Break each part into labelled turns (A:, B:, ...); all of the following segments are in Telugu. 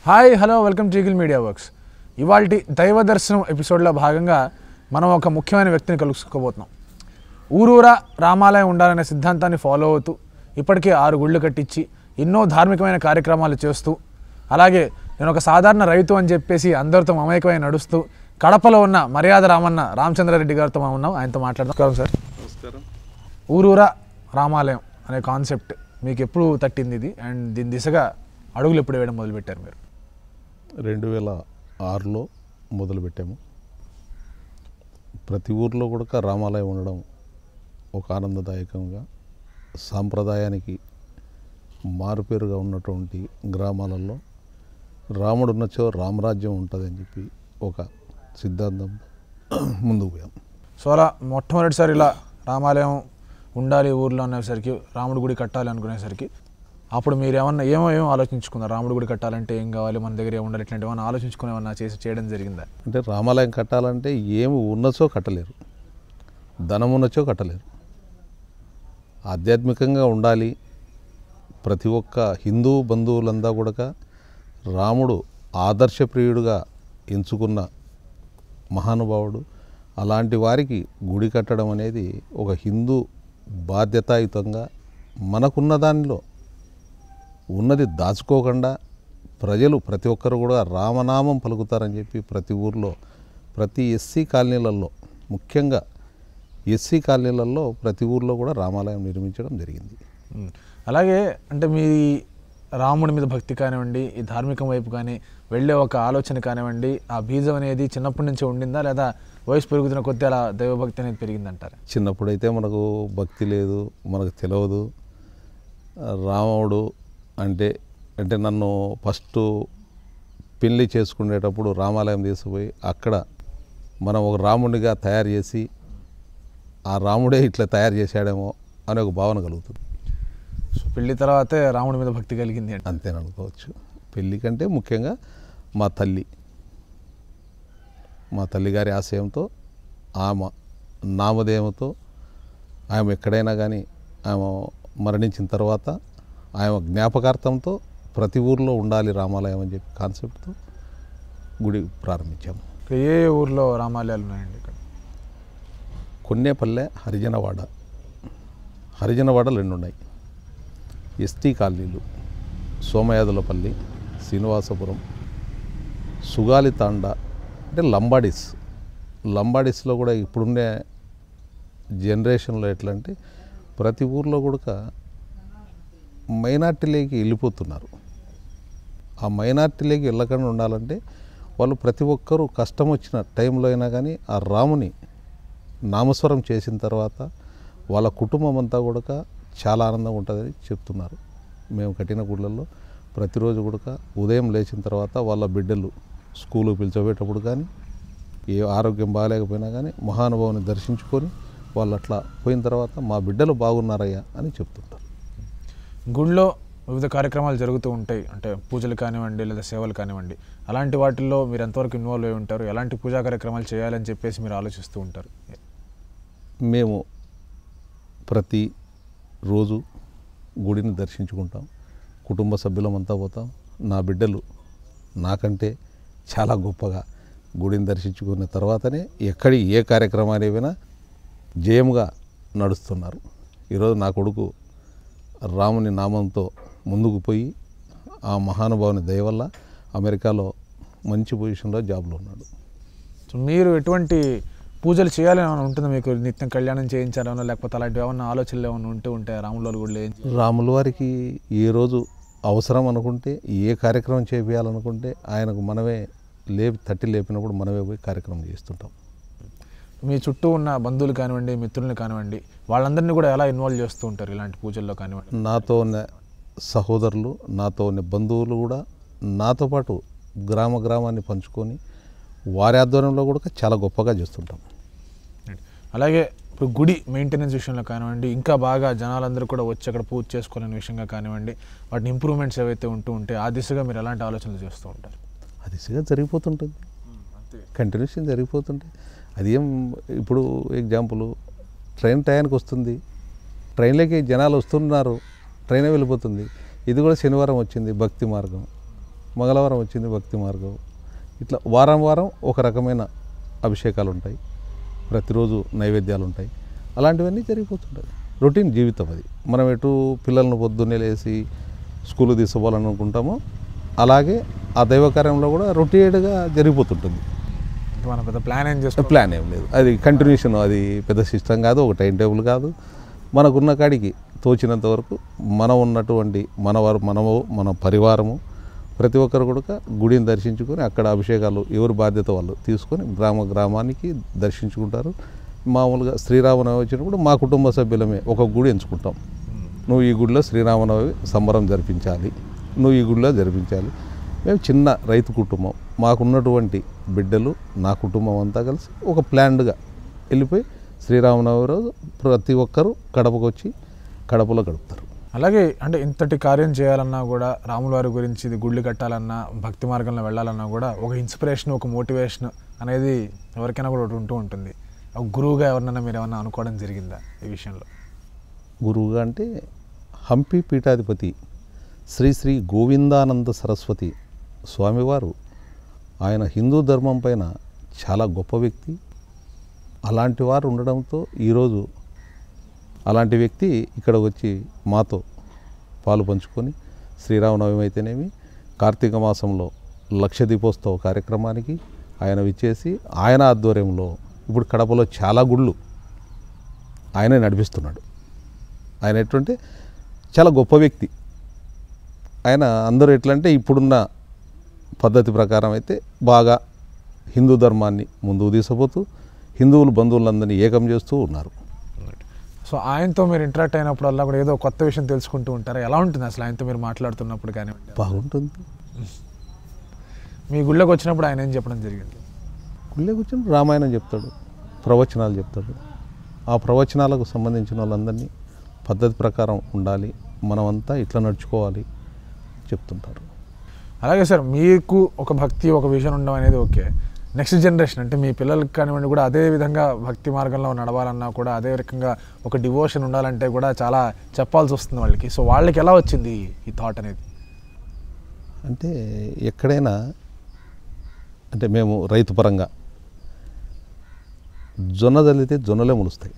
A: Hi hello welcome to Eagle Media Works. ఇవాల్టి దైవ దర్శనం ఎపిసోడ్లో భాగంగా మనం ఒక ముఖ్యమైన వ్యక్తిని కలుసుకోబోతున్నాం. ఊరూరా రామాలయం ఉండాలనే సిద్ధాంతాన్ని ఫాలో అవుతూ ఇప్పటికే 6 గుళ్ళు కట్టించి ఎన్నో ధార్మికమైన కార్యక్రమాలు చేస్తూ, అలాగే నేను ఒక సాధారణ రైతు అని చెప్పేసి అందరితో మమేకమై నడుస్తూ కడపలో ఉన్న మర్యాద రామచంద్ర రెడ్డి గారితో మనం ఉన్నాం. ఆయనతో మాట్లాడదాం. నమస్కారం సార్.
B: నమస్కారం.
A: ఊరూరా రామాలయం అనే కాన్సెప్ట్ మీకు ఎప్పుడు తట్టింది ఇది, అండ్ దీని దిశగా అడుగులు ఎప్పుడు వేయడం మొదలుపెట్టారు మీరు?
B: 2006లో మొదలుపెట్టాము. ప్రతి ఊర్లో కూడా రామాలయం ఉండడం ఒక ఆనందదాయకంగా, సాంప్రదాయానికి మారుపేరుగా ఉన్నటువంటి గ్రామాలలో రాముడు ఉన్నచో రామరాజ్యం ఉంటుందని చెప్పి ఒక సిద్ధాంతం ముందుకు పోయాం.
A: సో అలా మొట్టమొదటిసారి ఇలా రామాలయం ఉండాలి ఊర్లో అనేసరికి, రాముడి గుడి కట్టాలి అనుకునేసరికి అప్పుడు మీరు ఏమో ఆలోచించుకున్నారు? రాముడి గుడి కట్టాలంటే ఏం కావాలి, మన దగ్గర ఏముండాలి, ఇట్లాంటి ఏమన్నా ఆలోచించుకుని ఏమన్నా చేయడం జరిగిందా?
B: అంటే రామాలయం కట్టాలంటే ఏమి ఉన్నచో కట్టలేరు, ధనం ఉన్నచో కట్టలేరు. ఆధ్యాత్మికంగా ఉండాలి. ప్రతి ఒక్క హిందూ బంధువులంతా కూడా రాముడు ఆదర్శప్రియుడుగా ఎంచుకున్న మహానుభావుడు. అలాంటి వారికి గుడి కట్టడం అనేది ఒక హిందూ బాధ్యతాయుతంగా, మనకున్న దానిలో ఉన్నది దాచుకోకుండా ప్రజలు ప్రతి ఒక్కరు కూడా రామనామం పలుకుతారని చెప్పి ప్రతి ఊర్లో, ప్రతి ఎస్సీ కాలనీలలో, ముఖ్యంగా ఎస్సీ కాలనీలలో ప్రతి ఊర్లో కూడా రామాలయం నిర్మించడం జరిగింది.
A: అలాగే అంటే మీ రాముడి మీద భక్తి కానివ్వండి, ఈ ధార్మికం వైపు కానీ వెళ్ళే ఒక ఆలోచన కానివ్వండి, ఆ బీజం అనేది చిన్నప్పటి నుంచి ఉండిందా, లేదా వయసు పెరుగుతున్న కొద్దీ అలా దైవభక్తి అనేది పెరిగిందంటారా?
B: చిన్నప్పుడైతే మనకు భక్తి లేదు, మనకు తెలియదు. రాముడు అంటే నన్ను ఫస్ట్ పెళ్ళి చేసుకునేటప్పుడు రామాలయం తీసుకుపోయి అక్కడ మనం ఒక రాముడిగా తయారు చేసి, ఆ రాముడే ఇట్లా తయారు చేశాడేమో అనే ఒక భావన కలుగుతుంది.
A: సో పెళ్లి తర్వాతే రాముడి మీద భక్తి కలిగింది
B: అంతేననుకోవచ్చు. పెళ్ళి కంటే ముఖ్యంగా మా తల్లిగారి ఆశయంతో, ఆమె నామధేయంతో, ఆమె ఎక్కడైనా కానీ ఆమె మరణించిన తర్వాత ఆమె జ్ఞాపకార్థంతో ప్రతి ఊర్లో ఉండాలి రామాలయం అని చెప్పి కాన్సెప్ట్తో గుడి ప్రారంభించాము.
A: ఏ ఊర్లో రామాలయాలు ఉన్నాయండి? ఇక్కడ
B: కొన్నేపల్లె, హరిజనవాడ 2 ఉన్నాయి. ఎస్టీ కాలనీలు సోమయాదులపల్లి, శ్రీనివాసపురం, సుగాలితాండ, అంటే లంబాడీస్లో కూడా ఇప్పుడుండే జనరేషన్లో ఎట్లా అంటే ప్రతి ఊర్లో కూడా మైనార్టీలోకి వెళ్ళిపోతున్నారు. ఆ మైనార్టీలోకి వెళ్ళకుండా ఉండాలంటే వాళ్ళు ప్రతి ఒక్కరూ కష్టం వచ్చిన టైంలో అయినా కానీ ఆ రాముని నామస్వరం చేసిన తర్వాత వాళ్ళ కుటుంబం అంతా కూడా చాలా ఆనందంగా ఉంటుందని చెప్తున్నారు. మేము కట్టిన గుళ్ళల్లో ప్రతిరోజు కూడా ఉదయం లేచిన తర్వాత వాళ్ళ బిడ్డలు స్కూలుకు పిలిచోబేటప్పుడు కానీ, ఏ ఆరోగ్యం బాగాలేకపోయినా కానీ మహానుభావుని దర్శించుకొని వాళ్ళు అట్లా పోయిన తర్వాత మా బిడ్డలు బాగున్నారయ్యా అని చెప్తుంటారు.
A: గుళ్ళో వివిధ కార్యక్రమాలు జరుగుతూ ఉంటాయి, అంటే పూజలు కానివ్వండి లేదా సేవలు కానివ్వండి. అలాంటి వాటిల్లో మీరు ఎంతవరకు ఇన్వాల్వ్ అయి ఉంటారు? ఎలాంటి పూజా కార్యక్రమాలు చేయాలని చెప్పేసి మీరు ఆలోచిస్తూ ఉంటారు?
B: మేము ప్రతి రోజు గుడిని దర్శించుకుంటాం, కుటుంబ సభ్యులమంతా పోతాం. నా బిడ్డలు నాకంటే చాలా గొప్పగా గుడిని దర్శించుకున్న తర్వాతనే ఏ కార్యక్రమాలు ఏమైనా జయముగా నడుస్తున్నారు. ఈరోజు నా కొడుకు రాముని నామంతో ముందుకు పోయి ఆ మహానుభావుని దయ వల్ల అమెరికాలో మంచి పొజిషన్లో జాబ్లో ఉన్నాడు.
A: సో మీరు ఎటువంటి పూజలు చేయాలని ఏమైనా ఉంటుందో మీకు? నిత్యం కళ్యాణం చేయించాలనో లేకపోతే అలాంటివి ఏమన్నా ఆలోచనలు ఏమైనా ఉంటాయి రాముల కూడా?
B: రాముల వారికి ఏ రోజు అవసరం అనుకుంటే, ఏ కార్యక్రమం చేయాలనుకుంటే ఆయనకు మనమే తట్టి లేపినప్పుడు మనమే పోయి కార్యక్రమం చేస్తుంటాం.
A: మీ చుట్టూ ఉన్న బంధువులు కానివ్వండి, మిత్రులను కానివ్వండి, వాళ్ళందరినీ కూడా ఎలా ఇన్వాల్వ్ చేస్తూ ఉంటారు ఇలాంటి పూజల్లో కానివ్వండి?
B: నాతో ఉన్న సహోదరులు, నాతో ఉన్న బంధువులు కూడా నాతో పాటు గ్రామాన్ని పంచుకొని వారి ఆధ్వర్యంలో కూడా చాలా గొప్పగా చేస్తుంటాం.
A: అలాగే ఇప్పుడు గుడి మెయింటెనెన్స్ విషయంలో కానివ్వండి, ఇంకా బాగా జనాలందరూ కూడా వచ్చి అక్కడ పూజ చేసుకోవాలనే విషయంగా కానివ్వండి, వాటిని ఇంప్రూవ్మెంట్స్ ఏవైతే ఉంటే ఆ దిశగా మీరు ఎలాంటి ఆలోచనలు చేస్తూ ఉంటారు?
B: ఆ దిశగా జరిగిపోతుంటుంది, కంటిన్యూషన్ జరిగిపోతుంటుంది. అది ఇప్పుడు ఎగ్జాంపుల్ ట్రైన్ టయానికి వస్తుంది, ట్రైన్లోకి జనాలు వస్తున్నారు, ట్రైనే వెళ్ళిపోతుంది. ఇది కూడా శనివారం వచ్చింది, భక్తి మార్గం. మంగళవారం వచ్చింది భక్తి మార్గం. ఇట్లా వారం వారం ఒక రకమైన అభిషేకాలు ఉంటాయి, ప్రతిరోజు నైవేద్యాలు ఉంటాయి. అలాంటివన్నీ జరిగిపోతుంటాయి. రొటీన్ జీవితం అది. మనం ఎటు పిల్లలను పొద్దున్నే లేసి స్కూల్ తీసుకోవాలని అనుకుంటామో అలాగే ఆ దైవకార్యంలో కూడా రొటీన్గా జరిగిపోతుంటుంది.
A: మన పెద్ద ప్లాన్ ఏం చేస్తాం,
B: ప్లాన్ ఏం లేదు, అది కంటిన్యూషన్. అది పెద్ద సిస్టమ్ కాదు, ఒక టైం టేబుల్ కాదు. మనకున్న కాడికి తోచినంత వరకు మనం ఉన్నటువంటి మన పరివారము ప్రతి ఒక్కరు కూడా గుడిని దర్శించుకొని అక్కడ అభిషేకాలు ఎవరి బాధ్యత వాళ్ళు తీసుకొని గ్రామానికి దర్శించుకుంటారు. మామూలుగా శ్రీరామనవమి వచ్చినప్పుడు మా కుటుంబ సభ్యులమే ఒక గుడి ఎంచుకుంటాం. నువ్వు ఈ గుడిలో శ్రీరామనవమి సంబరం జరిపించాలి, నువ్వు ఈ గుడిలో జరిపించాలి. మేము చిన్న రైతు కుటుంబం, మాకున్నటువంటి బిడ్డలు నా కుటుంబం అంతా కలిసి ఒక ప్లాన్డ్గా వెళ్ళిపోయి శ్రీరామనవమి రోజు ప్రతి ఒక్కరూ కడపకు వచ్చి కడపలో గడుపుతారు.
A: అలాగే అంటే ఇంతటి కార్యం చేయాలన్నా కూడా, రాముల వారి గురించి ఇది గుళ్ళు కట్టాలన్నా, భక్తి మార్గంలో వెళ్ళాలన్నా కూడా ఒక ఇన్స్పిరేషన్, ఒక మోటివేషన్ అనేది ఎవరికైనా కూడా ఉంటూ ఉంటుంది. ఒక గురువుగా ఎవరినైనా మీరు ఏమన్నా అనుకోవడం జరిగిందా ఈ విషయంలో?
B: గురువుగా అంటే హంపి పీఠాధిపతి శ్రీ శ్రీ గోవిందానంద సరస్వతి స్వామివారు, ఆయన హిందూ ధర్మం పైన చాలా గొప్ప వ్యక్తి. అలాంటి వారు ఉండడంతో ఈరోజు అలాంటి వ్యక్తి ఇక్కడ వచ్చి మాతో పాలు పంచుకొని శ్రీరామనవమి అయితేనేమి, కార్తీక మాసంలో లక్ష దీపోత్సవ కార్యక్రమానికి ఆయన విచ్చేసి ఆయన ఆధ్వర్యంలో ఇప్పుడు కడపలో చాలా గుళ్ళు ఆయనే నడిపిస్తున్నాడు. ఆయన ఎట్లంటే చాలా గొప్ప వ్యక్తి. ఆయన అందరూ ఎట్లంటే ఇప్పుడున్న పద్ధతి ప్రకారం అయితే బాగా హిందూ ధర్మాన్ని ముందుకు తీసుకుపోతూ హిందువులు బంధువులందరినీ ఏకం చేస్తూ ఉన్నారు.
A: సో ఆయనతో మీరు ఇంటరాక్ట్ అయినప్పుడల్లా కూడా ఏదో కొత్త విషయం తెలుసుకుంటూ ఉంటారు. ఎలా ఉంటుంది అసలు ఆయనతో మీరు మాట్లాడుతున్నప్పుడు? కానీ
B: బాగుంటుంది.
A: మీ గుళ్ళోకి వచ్చినప్పుడు ఆయన ఏం చెప్పడం జరిగింది?
B: గుళ్ళోకి వచ్చినప్పుడు రామాయణం చెప్తాడు, ప్రవచనాలు చెప్తాడు. ఆ ప్రవచనాలకు సంబంధించిన వాళ్ళందరినీ పద్ధతి ప్రకారం ఉండాలి, మనమంతా ఇట్లా నడుచుకోవాలి చెప్తుంటారు.
A: అలాగే సార్, మీకు ఒక భక్తి, ఒక విజన్ ఉండడం అనేది ఓకే. నెక్స్ట్ జనరేషన్ అంటే మీ పిల్లలకి కానివ్వండి కూడా అదే విధంగా భక్తి మార్గంలో నడవాలన్నా కూడా అదే రకంగా ఒక డివోషన్ ఉండాలంటే కూడా చాలా చెప్పాల్సి వస్తుంది వాళ్ళకి. సో వాళ్ళకి ఎలా వచ్చింది ఈ థాట్ అనేది?
B: అంటే ఎక్కడైనా అంటే మేము రైతు పరంగా జొన్న చల్లితే జొన్నలే మొలుస్తాయి,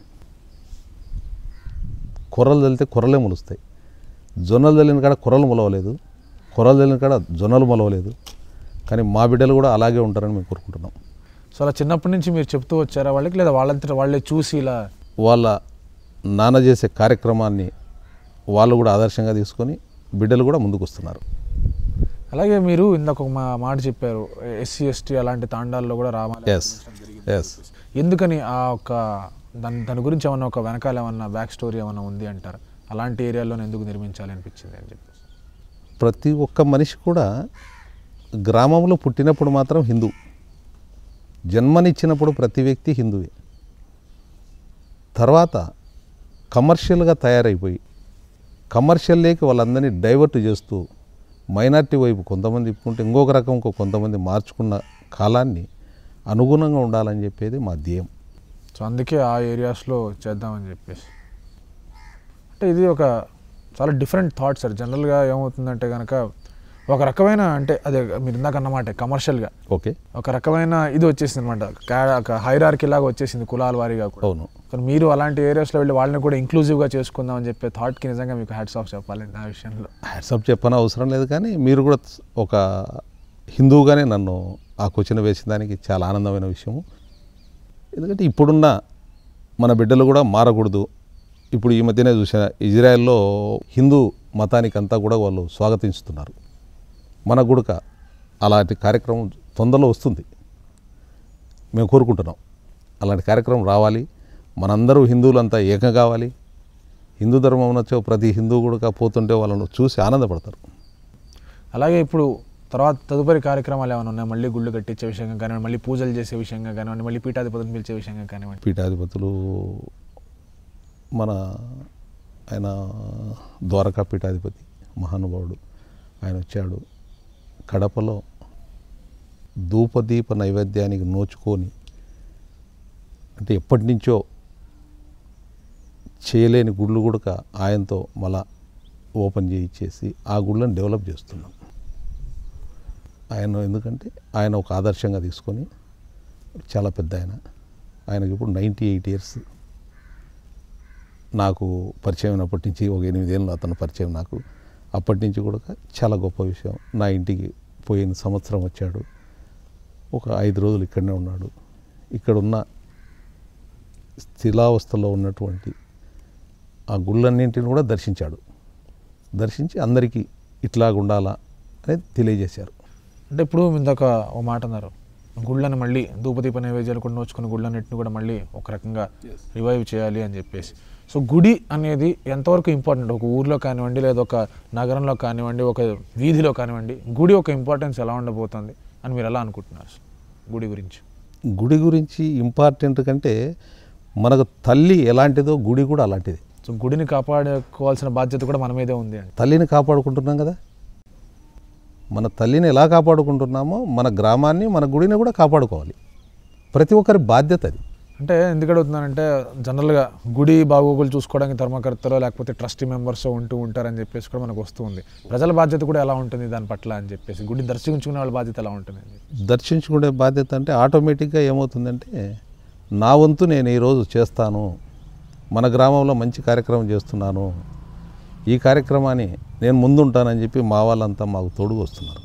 B: కొర్రలు చల్లితే కొర్రలే మొలుస్తాయి. జొన్నలు చల్లిన కాడ కొర్రలు మొలవలేదు, కొర్రలు చల్లిన కాడ జొన్నలు మొలవలేదు. కానీ మా బిడ్డలు కూడా అలాగే ఉంటారని మేము కోరుకుంటున్నాం.
A: సో అలా చిన్నప్పటి నుంచి మీరు చెప్తూ వచ్చారా వాళ్ళకి, లేదా వాళ్ళంతా వాళ్ళే చూసి ఇలా
B: వాళ్ళ నాన్న చేసే కార్యక్రమాన్ని వాళ్ళు కూడా ఆదర్శంగా తీసుకొని బిడ్డలు కూడా ముందుకు వస్తున్నారు.
A: అలాగే మీరు ఇందాక ఒక మాట చెప్పారు, ఎస్సీ ఎస్టీ అలాంటి తాండాల్లో కూడా రామాలయం. ఎందుకని ఆ ఒక దాని గురించి ఏమన్నా ఒక వెనకాల ఏమన్నా బ్యాక్ స్టోరీ ఏమన్నా ఉంది అంటారు? అలాంటి ఏరియాలోనే ఎందుకు నిర్మించాలి అనిపించింది అని చెప్పేసి?
B: ప్రతి ఒక్క మనిషి కూడా గ్రామంలో పుట్టినప్పుడు మాత్రం హిందూ, జన్మనిచ్చినప్పుడు ప్రతి వ్యక్తి హిందువే. తర్వాత కమర్షియల్గా తయారైపోయి కమర్షియల్లోకి వాళ్ళందరినీ డైవర్ట్ చేస్తూ మైనారిటీ వైపు కొంతమంది ఇప్పుకుంటే ఇంకొక రకం కొంతమంది మార్చుకున్న కాలాన్ని అనుగుణంగా ఉండాలని చెప్పేది మా ధ్యేయం.
A: సో అందుకే ఆ ఏరియాస్లో చేద్దామని చెప్పేసి. అంటే ఇది ఒక చాలా డిఫరెంట్ థాట్ సార్. జనరల్గా ఏమవుతుందంటే కనుక ఒక రకమైన అంటే అదే మీరు ఇందాక అన్నమాట కమర్షియల్గా
B: ఓకే ఒక
A: రకమైన ఇది వచ్చేసింది అనమాట, హైరార్కీ లాగా వచ్చేసింది కులాల వారీగా కూడా.
B: అవును.
A: కానీ మీరు అలాంటి ఏరియాస్లో వెళ్ళి వాళ్ళని కూడా ఇంక్లూజివ్గా చేసుకుందాం అని చెప్పే థాట్కి నిజంగా మీకు హ్యాట్స్ ఆఫ్ చెప్పాలి. ఆ విషయంలో
B: హ్యాట్స్ ఆఫ్ చెప్పని అవసరం లేదు, కానీ మీరు కూడా ఒక హిందువుగానే నన్ను ఆ క్వశ్చన్ వేసిన దానికి చాలా ఆనందమైన విషయము. ఎందుకంటే ఇప్పుడున్న మన బిడ్డలు కూడా మారకూడదు. ఇప్పుడు ఈ మధ్యనే చూసిన ఇజ్రాయెల్లో హిందూ మతానికి అంతా కూడా వాళ్ళు స్వాగతిస్తున్నారు. మన గుడక అలాంటి కార్యక్రమం తొందరలో వస్తుంది, మేము కోరుకుంటున్నాం. అలాంటి కార్యక్రమం రావాలి, మనందరూ హిందువులంతా ఏకం కావాలి. హిందూ ధర్మం నచ్చో ప్రతి హిందువు కూడా పోతుంటే వాళ్ళను చూసి ఆనందపడతారు.
A: అలాగే ఇప్పుడు తదుపరి కార్యక్రమాలు ఏమైనా ఉన్నాయి? మళ్ళీ గుళ్ళు కట్టించే విషయంగా కానివ్వండి, మళ్ళీ పూజలు చేసే విషయంగా కానివ్వండి, మళ్ళీ పీఠాధిపతులను పిలిచే విషయంగా కానివ్వండి.
B: పీఠాధిపతులు మన ఆయన ద్వారకా పీఠాధిపతి మహానుభావుడు ఆయన వచ్చాడు. కడపలో ధూపదీప నైవేద్యానికి నోచుకొని అంటే ఎప్పటి నుంచో చేయలేని గుళ్ళు కూడా ఆయనతో మళ్ళా ఓపెన్ చేయించేసి ఆ గుళ్ళని డెవలప్ చేస్తున్నాం. ఆయన ఎందుకంటే ఆయన ఒక ఆదర్శంగా తీసుకొని చాలా పెద్ద ఆయనకి ఇప్పుడు 98 ఇయర్స్. నాకు పరిచయం అయినప్పటి నుంచి ఒక 8 ఏళ్ళు అతను పరిచయం నాకు. అప్పటి నుంచి కూడా చాలా గొప్ప విషయం. నా ఇంటికి పోయిన సంవత్సరం వచ్చాడు, ఒక 5 రోజులు ఇక్కడనే ఉన్నాడు. ఇక్కడున్న స్థిలావస్థలో ఉన్నటువంటి ఆ గుళ్ళన్నింటిని కూడా దర్శించాడు. దర్శించి అందరికీ ఇట్లాగా ఉండాలా అనేది తెలియజేశారు.
A: అంటే ఇప్పుడు ఇందాక ఒక మాట అన్నారు, గుళ్ళని మళ్ళీ ధూపదీప నైవేద్యాలు కూడా నోచుకుని గుళ్ళన్నింటిని కూడా మళ్ళీ ఒక రకంగా రివైవ్ చేయాలి అని చెప్పేసి. సో గుడి అనేది ఎంతవరకు ఇంపార్టెంట్? ఒక ఊర్లో కానివ్వండి, లేదా ఒక నగరంలో కానివ్వండి, ఒక వీధిలో కానివ్వండి, గుడి ఒక ఇంపార్టెన్స్ ఎలా ఉండబోతుంది అని మీరు ఎలా అనుకుంటున్నారు గుడి గురించి?
B: గుడి గురించి ఇంపార్టెంట్ కంటే మనకు తల్లి ఎలాంటిదో గుడి కూడా అలాంటిది.
A: సో గుడిని కాపాడుకోవాల్సిన బాధ్యత కూడా మన మీదే ఉంది అండి.
B: తల్లిని కాపాడుకుంటున్నాం కదా, మన తల్లిని ఎలా కాపాడుకుంటున్నామో మన గ్రామాన్ని మన గుడిని కూడా కాపాడుకోవాలి. ప్రతి ఒక్కరి బాధ్యత అది.
A: అంటే ఎందుకు అడుగుతున్నానంటే జనరల్గా గుడి బాగోగులు చూసుకోవడానికి ధర్మకర్తలో లేకపోతే ట్రస్టీ మెంబర్స్ ఉంటూ ఉంటారని చెప్పేసి కూడా మనకు వస్తుంది. ప్రజల బాధ్యత కూడా ఎలా ఉంటుంది దాని పట్ల అని చెప్పేసి, గుడిని దర్శించుకునే వాళ్ళ బాధ్యత ఎలా ఉంటుంది?
B: దర్శించుకునే బాధ్యత అంటే ఆటోమేటిక్గా ఏమవుతుందంటే, నా వంతు నేను ఈరోజు చేస్తాను, మన గ్రామంలో మంచి కార్యక్రమం చేస్తున్నాను, ఈ కార్యక్రమాన్ని నేను ముందుంటానని చెప్పి మా వాళ్ళంతా మాకు తోడుగా వస్తున్నారు.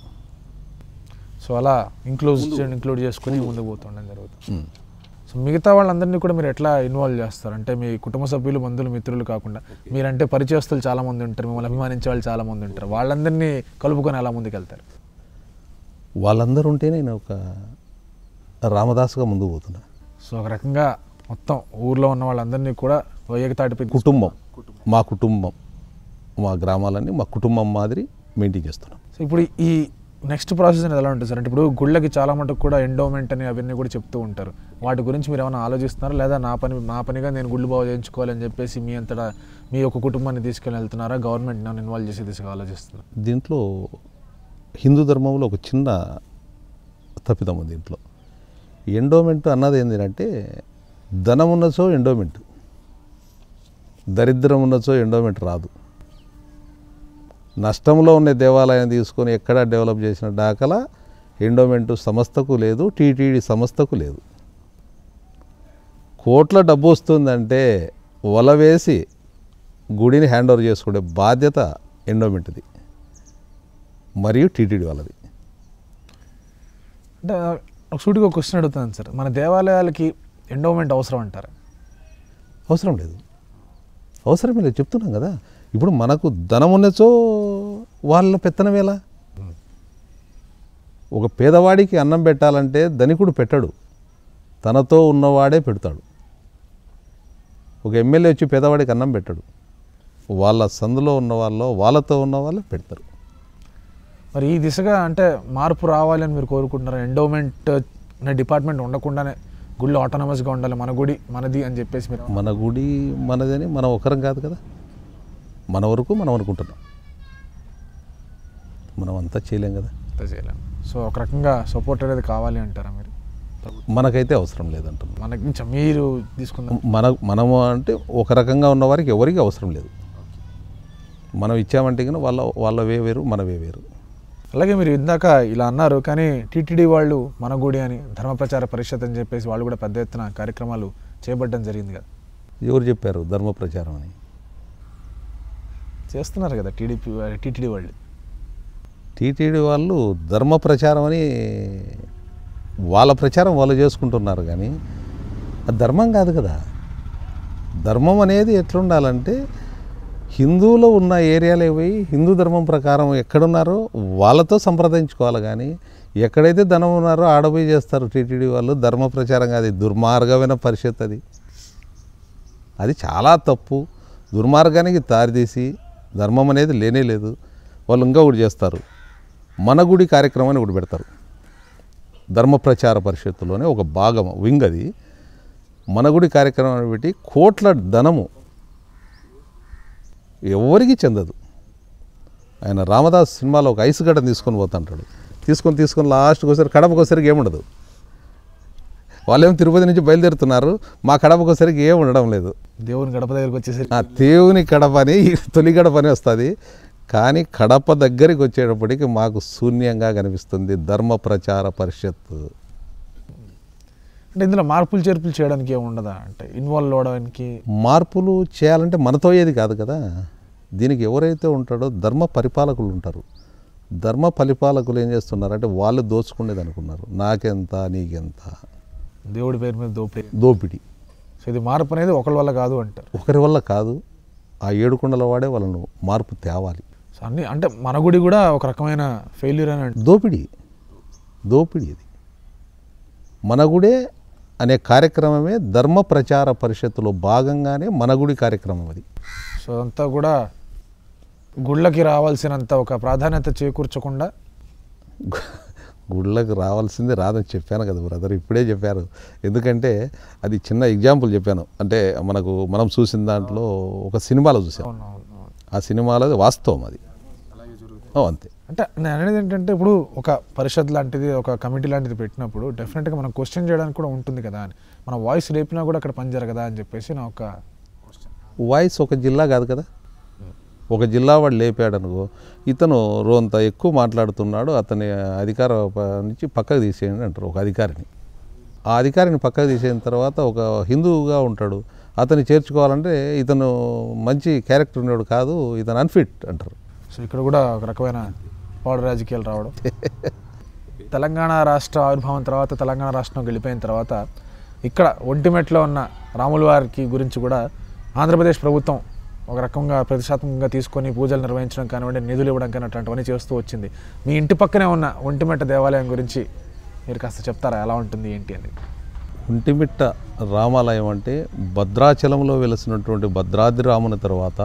A: సో అలా ఇంక్లూడ్ చేసుకుని ముందుకు పోతుండడం జరుగుతుంది. సో మిగతా వాళ్ళందరినీ కూడా మీరు ఎట్లా ఇన్వాల్వ్ చేస్తారు? అంటే మీ కుటుంబ సభ్యులు, బంధువులు, మిత్రులు కాకుండా మీరంటే పరిచయస్తులు చాలామంది ఉంటారు, మిమ్మల్ని అభిమానించే వాళ్ళు చాలామంది ఉంటారు, వాళ్ళందరినీ కలుపుకొని ఎలా ముందుకు వెళ్తారు?
B: వాళ్ళందరూ ఉంటే నేను ఒక రామదాసుగా ముందుకు పోతున్నా.
A: సో ఒక రకంగా మొత్తం ఊర్లో ఉన్న వాళ్ళందరినీ కూడా ఏకతాటిపై
B: మా కుటుంబం మా గ్రామాలన్నీ మా కుటుంబం మాదిరి మెయింటైన్ చేస్తున్నాం.
A: సో ఇప్పుడు ఈ నెక్స్ట్ ప్రాసెస్ అనేది ఎలా ఉంటుంది సార్? అంటే ఇప్పుడు గుళ్ళకి చాలా మటుకు కూడా ఎండోమెంట్ అని అవన్నీ కూడా చెప్తూ ఉంటారు. వాటి గురించి మీరు ఏమైనా ఆలోచిస్తున్నారా, లేదా నా పనిగా నేను గుళ్ళు బాగు చేయించుకోవాలని చెప్పేసి మీ అంతటా మీ యొక్క కుటుంబాన్ని తీసుకెళ్ళి వెళ్తున్నారా, గవర్నమెంట్ నన్ను ఇన్వాల్వ్ చేసే దిశగా ఆలోచిస్తున్నారు?
B: దీంట్లో హిందూ ధర్మంలో ఒక చిన్న తప్పిదం ఉంది. దీంట్లో ఎండోమెంట్ అన్నది ఏంటంటే, ధనం ఉన్నచో ఎండోమెంట్, దరిద్రం ఉన్నచో ఎండోమెంట్ రాదు. నష్టంలో ఉన్న దేవాలయం తీసుకొని ఎక్కడ డెవలప్ చేసిన దాఖలా ఎండోమెంటు సంస్థకు లేదు, టీటీడీ సంస్థకు లేదు. కోట్ల డబ్బు వస్తుందంటే వల వేసి గుడిని హ్యాండ్ ఓవర్ చేసుకునే బాధ్యత ఎండోమెంట్ది మరియు టీటీడీ వాళ్ళది.
A: అంటే ఒక సూటిగా ఒక క్వశ్చన్ అడుగుతాను సార్, మన దేవాలయాలకి ఎండోమెంట్ అవసరం అంటారా?
B: అవసరం లేదు, అవసరమే లేదు, చెప్తున్నాం కదా. ఇప్పుడు మనకు ధనం ఉన్నచో వాళ్ళ పెత్తనమేలా? ఒక పేదవాడికి అన్నం పెట్టాలంటే ధనికుడు పెట్టడు, తనతో ఉన్నవాడే పెడతాడు. ఒక ఎమ్మెల్యే వచ్చి పేదవాడికి అన్నం పెట్టడు, వాళ్ళ సందులో ఉన్న వాళ్ళతో ఉన్న వాళ్ళే పెడతారు.
A: మరి ఈ దిశగా అంటే మార్పు రావాలి అని మీరు కోరుకుంటున్నారు? ఎండోమెంట్ అనే డిపార్ట్మెంట్ ఉండకుండానే గుళ్ళు ఆటోనమస్గా ఉండాలి, మన గుడి మనది అని చెప్పేసి మీరు?
B: మన గుడి మనదని మనం ఒకరం కాదు కదా, మన వరకు మనం అనుకుంటున్నాం, మనం అంతా చేయలేం కదా.
A: అంతా చేయలేం. సో ఒక రకంగా సపోర్ట్ అనేది కావాలి అంటారా మీరు?
B: మనకైతే అవసరం లేదంటున్నాం.
A: మనకి మీరు తీసుకుందాం,
B: మనము అంటే ఒక రకంగా ఉన్న వారికి ఎవరికి అవసరం లేదు. మనం ఇచ్చామంటే కానీ వాళ్ళవే వేరు, మనవే వేరు.
A: అలాగే మీరు ఇందాక ఇలా అన్నారు, కానీ టీటీడీ వాళ్ళు మన గుడి అని, ధర్మ ప్రచార పరిషత్ అని చెప్పేసి వాళ్ళు కూడా పెద్ద ఎత్తున కార్యక్రమాలు చేపట్టడం జరిగింది కదా.
B: ఎవరు చెప్పారు ధర్మ ప్రచారం అని?
A: చేస్తున్నారు కదా టీటీడీ వాళ్ళు.
B: టీటీడీ వాళ్ళు ధర్మ ప్రచారం అని వాళ్ళ ప్రచారం వాళ్ళు చేసుకుంటున్నారు, కానీ అది ధర్మం కాదు కదా. ధర్మం అనేది ఎట్లుండాలంటే, హిందువులో ఉన్న ఏరియాలో పోయి హిందూ ధర్మం ప్రకారం ఎక్కడున్నారో వాళ్ళతో సంప్రదించుకోవాలి, కానీ ఎక్కడైతే ధనం ఉన్నారో ఆడపోయి చేస్తారు టీటీడీ వాళ్ళు. ధర్మ ప్రచారం కాదు, దుర్మార్గమైన పరిషత్ అది చాలా తప్పు. దుర్మార్గానికి దారితీసి ధర్మం అనేది లేనే లేదు. వాళ్ళు ఇంకా ఒకటి చేస్తారు, మన గుడి కార్యక్రమాన్ని ఒకటి పెడతారు. ధర్మ ప్రచార పరిషత్తులోనే ఒక భాగం వింగ్ అది. మన గుడి కార్యక్రమాన్ని పెట్టి కోట్ల ధనము ఎవరికి చెందదు. ఆయన రామదాస్ సినిమాలో ఒక ఐస్ గడ్డను తీసుకొని పోతుంటాడు, తీసుకొని లాస్ట్కి ఒకసారి కడపకు వచ్చేసరికి ఏముండదు. వాళ్ళేమో తిరుపతి నుంచి బయలుదేరుతున్నారు, మా కడపకు వచ్చేసరికి ఏం ఉండడం లేదు.
A: దేవుని గడప దగ్గరికి వచ్చేసరికి
B: దేవుని గడప అని తొలి గడప అని వస్తుంది, కానీ కడప దగ్గరికి వచ్చేటప్పటికి మాకు శూన్యంగా కనిపిస్తుంది ధర్మ ప్రచార పరిషత్.
A: అంటే ఇందులో మార్పులు చేర్పులు చేయడానికి ఏముండదా, అంటే ఇన్వాల్వ్ అవ్వడానికి?
B: మార్పులు చేయాలంటే మనతో ఏది కాదు కదా. దీనికి ఎవరైతే ఉంటాడో ధర్మ పరిపాలకులు ఉంటారు. ధర్మ పరిపాలకులు ఏం చేస్తున్నారంటే వాళ్ళు దోచుకునేది అనుకున్నారు. నాకెంత నీకెంత,
A: దేవుడి పేరు మీద
B: దోపిడి.
A: సో ఇది మార్పు అనేది ఒకరి వల్ల కాదు అంటారు.
B: ఒకరి వల్ల కాదు, ఆ ఏడుకొండల వాడే వాళ్ళను మార్పు తేవాలి.
A: సో అన్నీ అంటే మన గుడి కూడా ఒక రకమైన ఫెయిల్యూర్ అని అంటే
B: దోపిడి ఇది. మన గుడే అనే కార్యక్రమమే ధర్మ ప్రచార పరిషత్తులో భాగంగానే మన గుడి కార్యక్రమం అది.
A: సో అదంతా కూడా గుళ్ళకి రావాల్సినంత ఒక ప్రాధాన్యత చేకూర్చకుండా
B: గుళ్ళకి రావాల్సింది రాదని చెప్పాను కదా బ్రదర్, ఇప్పుడే చెప్పారు. ఎందుకంటే అది చిన్న ఎగ్జాంపుల్ చెప్పాను. అంటే మనం చూసిన దాంట్లో ఒక సినిమాలో చూసాం. ఆ సినిమాలో వాస్తవం అది అంతే.
A: అంటే నేను అనేది ఏంటంటే ఇప్పుడు ఒక పరిషత్ లాంటిది, ఒక కమిటీ లాంటిది పెట్టినప్పుడు డెఫినెట్గా మనం క్వశ్చన్ చేయడానికి కూడా ఉంటుంది కదా అని, మన వాయిస్ లేపినా కూడా అక్కడ పని జరగదా అని చెప్పేసి నా ఒక
B: వాయిస్. ఒక జిల్లా కాదు కదా, ఒక జిల్లా వాడు లేపాడు అనుకో, ఇతను రోంత ఎక్కువ మాట్లాడుతున్నాడు, అతని అధికారం నుంచి పక్కకు తీసేయండి అంటారు ఒక అధికారిని. ఆ అధికారిని పక్కకు తీసేసిన తర్వాత ఒక హిందువుగా ఉంటాడు, అతన్ని చేర్చుకోవాలంటే ఇతను మంచి క్యారెక్టర్ ఉన్నాడు కాదు, ఇతను అన్ఫిట్ అంటారు.
A: సో ఇక్కడ కూడా ఒక రకమైన పౌర రాజకీయాలు రావడం. తెలంగాణ రాష్ట్ర ఆవిర్భావం తర్వాత, తెలంగాణ రాష్ట్రం వెళ్ళిపోయిన తర్వాత ఇక్కడ ఒంటిమెట్లో ఉన్న రాముల వారికి గురించి కూడా ఆంధ్రప్రదేశ్ ప్రభుత్వం ఒక రకంగా ప్రతిష్టాత్మకంగా తీసుకొని పూజలు నిర్వహించడం కానివ్వండి, నిధులు ఇవ్వడం కానీ అట్లాంటివన్నీ చేస్తూ వచ్చింది. మీ ఇంటి పక్కనే ఉన్న ఒంటిమెట్ట దేవాలయం గురించి మీరు కాస్త చెప్తారా, ఎలా ఉంటుంది ఏంటి అని?
B: ఒంటిమిట్ట రామాలయం అంటే భద్రాచలంలో వెలసినటువంటి భద్రాద్రి రాముని తర్వాత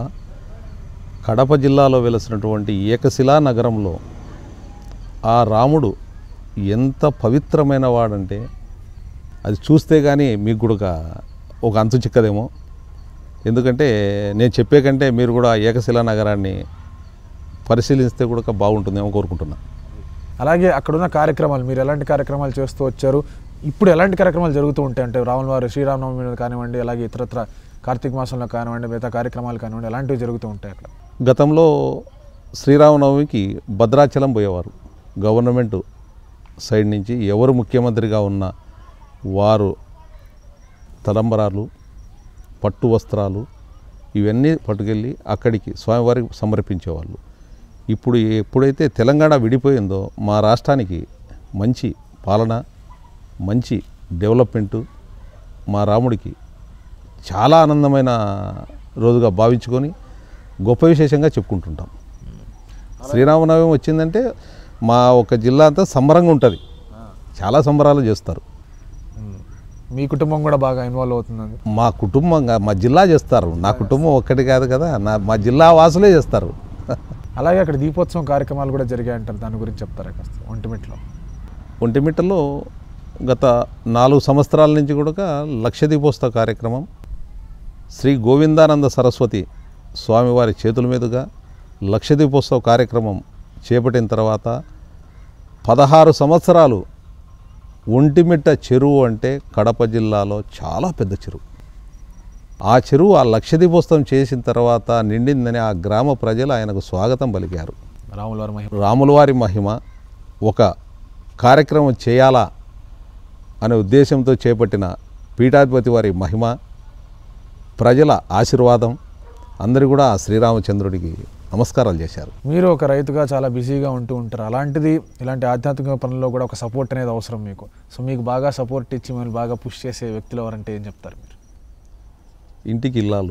B: కడప జిల్లాలో వెలసినటువంటి ఏకశిలా నగరంలో ఆ రాముడు ఎంత పవిత్రమైన వాడంటే అది చూస్తే కానీ మీకు కూడా ఒక అంతు చిక్కదేమో. ఎందుకంటే నేను చెప్పే కంటే మీరు కూడా ఏకశిలా నగరాన్ని పరిశీలిస్తే కూడా బాగుంటుందేమో కోరుకుంటున్నా.
A: అలాగే అక్కడున్న కార్యక్రమాలు, మీరు ఎలాంటి కార్యక్రమాలు చేస్తూ వచ్చారు, ఇప్పుడు ఎలాంటి కార్యక్రమాలు జరుగుతూ ఉంటాయి అంటే రాముల వారు శ్రీ రామ నవమి కానివ్వండి, అలాగే ఇతరత్ర కార్తీక మాసంలో కానివ్వండి, మిగతా కార్యక్రమాలు కానివ్వండి, ఎలాంటివి జరుగుతూ ఉంటాయి అక్కడ?
B: గతంలో శ్రీరామనవమికి భద్రాచలం పోయేవారు. గవర్నమెంట్ సైడ్ నుంచి ఎవరు ముఖ్యమంత్రిగా ఉన్నా వారు తలంబరాలు, పట్టు వస్త్రాలు ఇవన్నీ పట్టుకెళ్ళి అక్కడికి స్వామివారికి సమర్పించేవాళ్ళు. ఇప్పుడు ఎప్పుడైతే తెలంగాణ విడిపోయిందో మా రాష్ట్రానికి మంచి పాలన, మంచి డెవలప్మెంటు, మా రాముడికి చాలా ఆనందమైన రోజుగా భావించుకొని గొప్ప విశేషంగా చెప్పుకుంటుంటాం. శ్రీరామనవమి వచ్చిందంటే మా ఒక జిల్లా అంతా సంబరంగా ఉంటుంది, చాలా సంబరాలు చేస్తారు.
A: మీ కుటుంబం కూడా బాగా ఇన్వాల్వ్ అవుతుందండి?
B: మా కుటుంబంగా మా జిల్లా చేస్తారు. నా కుటుంబం ఒక్కటి కాదు కదా, మా జిల్లా వాసులే చేస్తారు.
A: అలాగే అక్కడ దీపోత్సవం కార్యక్రమాలు కూడా జరిగాయి అంటారు, దాని గురించి చెప్తారా కాస్త?
B: ఒంటిమిట్టలో గత 4 సంవత్సరాల నుంచి కూడా లక్ష దీపోత్సవ కార్యక్రమం శ్రీ గోవిందానంద సరస్వతి స్వామివారి చేతుల మీదుగా లక్ష దీపోత్సవ కార్యక్రమం చేపట్టిన తర్వాత 16 సంవత్సరాలు ఒంటిమిట్ట చెరువు అంటే కడప జిల్లాలో చాలా పెద్ద చెరువు. ఆ చెరువు ఆ లక్ష దీపోత్సవం చేసిన తర్వాత నిండిందని ఆ గ్రామ ప్రజలు ఆయనకు స్వాగతం పలికారు. రాములవారి మహిమ ఒక కార్యక్రమం చేయాలా అనే ఉద్దేశంతో చేపట్టిన పీఠాధిపతి వారి మహిమ, ప్రజల ఆశీర్వాదం, అందరూ కూడా శ్రీరామచంద్రుడికి నమస్కారాలు చేశారు.
A: మీరు ఒక రైతుగా చాలా బిజీగా ఉంటూ ఉంటారు, అలాంటిది ఇలాంటి ఆధ్యాత్మిక పనుల్లో కూడా ఒక సపోర్ట్ అనేది అవసరం మీకు. సో మీకు బాగా సపోర్ట్ ఇచ్చి మిమ్మల్ని బాగా పుష్ చేసే వ్యక్తులు ఎవరంటే ఏం చెప్తారు మీరు?
B: ఇంటికి ఇల్లాలు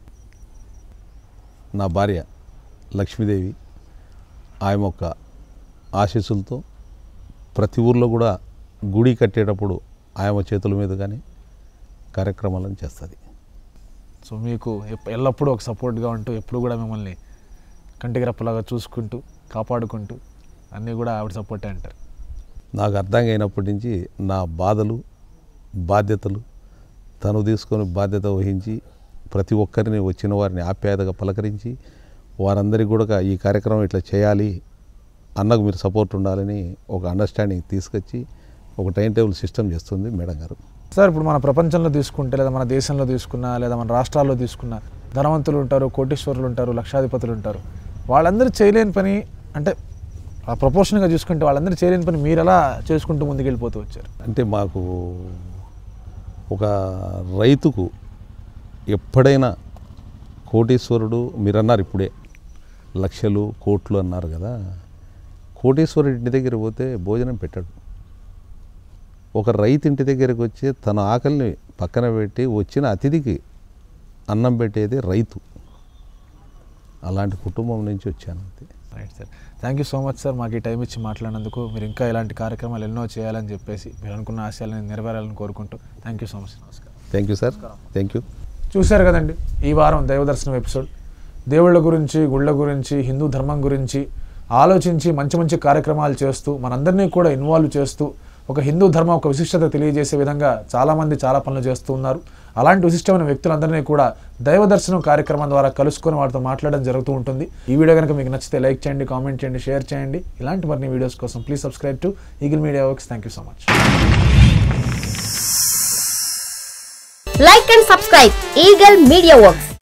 B: నా భార్య లక్ష్మీదేవి, ఆమె యొక్క ఆశీస్సులతో ప్రతి ఊర్లో కూడా గుడి కట్టేటప్పుడు ఆమె చేతుల మీద కానీ కార్యక్రమాలను చేస్తుంది.
A: సో మీకు ఎల్లప్పుడూ ఒక సపోర్ట్గా ఉంటూ ఎప్పుడు కూడా మిమ్మల్ని కంటికి రెప్పలాగా చూసుకుంటూ కాపాడుకుంటూ అన్నీ కూడా ఆవిడ సపోర్టే అంటారు.
B: నాకు అర్థం అయినప్పటి నుంచి నా బాధలు, బాధ్యతలు తను తీసుకొని బాధ్యత వహించి ప్రతి ఒక్కరిని వచ్చిన వారిని ఆప్యాయతగా పలకరించి వారందరికీ కూడా ఈ కార్యక్రమం ఇట్లా చేయాలి, అన్నకు మీరు సపోర్ట్ ఉండాలని ఒక అండర్స్టాండింగ్ తీసుకొచ్చి ఒక టైం టేబుల్ సిస్టమ్ చేస్తుంది మేడం గారు.
A: సార్ ఇప్పుడు మన ప్రపంచంలో తీసుకుంటే, లేదా మన దేశంలో తీసుకున్నా, లేదా మన రాష్ట్రాల్లో తీసుకున్నా ధనవంతులు ఉంటారు, కోటీశ్వరులు ఉంటారు, లక్షాధిపతులు ఉంటారు. వాళ్ళందరూ చేయలేని పని అంటే ఆ ప్రపోర్షన్గా చూసుకుంటే వాళ్ళందరూ చేయలేని పని మీరు ఎలా చేసుకుంటూ ముందుకెళ్ళిపోతూ వచ్చారు?
B: అంటే మాకు ఒక రైతుకు ఎప్పుడైనా కోటీశ్వరుడు మీరు అన్నారు ఇప్పుడే లక్షలు కోట్లు అన్నారు కదా, కోటీశ్వరుడు ఇంటి దగ్గర పోతే భోజనం పెట్టాడు. ఒక రైతు ఇంటి దగ్గరికి వచ్చి తన ఆకలిని పక్కన పెట్టి వచ్చిన అతిథికి అన్నం పెట్టేది రైతు. అలాంటి కుటుంబం నుంచి వచ్చాను అంతే.
A: Right sir, thank you so much sir మాకు ఈ టైం ఇచ్చి మాట్లాడినందుకు. మీరు ఇంకా ఇలాంటి కార్యక్రమాలు ఎన్నో చేయాలని చెప్పేసి మీరు అనుకున్న ఆశయాలను నెరవేరాలని కోరుకుంటూ థ్యాంక్ యూ సో మచ్. నమస్కారం.
B: Thank you sir, thank you.
A: చూశారు కదండి ఈ వారం దైవదర్శనం ఎపిసోడ్. దేవుళ్ళ గురించి, గుళ్ళ గురించి, హిందూ ధర్మం గురించి ఆలోచించి మంచి మంచి కార్యక్రమాలు చేస్తూ మనందరినీ కూడా ఇన్వాల్వ్ చేస్తూ ఒక హిందూ ధర్మం ఒక విశిష్టత తెలియజేసే విధంగా చాలామంది చాలా పనులు చేస్తూ ఉన్నారు. అలాంటి విశిష్టమైన వ్యక్తులందరినీ కూడా దైవదర్శనం కార్యక్రమం ద్వారా కలుసుకొని వారితో మాట్లాడడం జరుగుతూ ఉంటుంది. ఈ వీడియో కనుక మీకు నచ్చితే లైక్ చేయండి, కామెంట్ చేయండి, షేర్ చేయండి. ఇలాంటి మరిన్ని వీడియోస్ కోసం please subscribe to Eagle Media Works. Thank you so much.
C: Like and subscribe Eagle Media Works.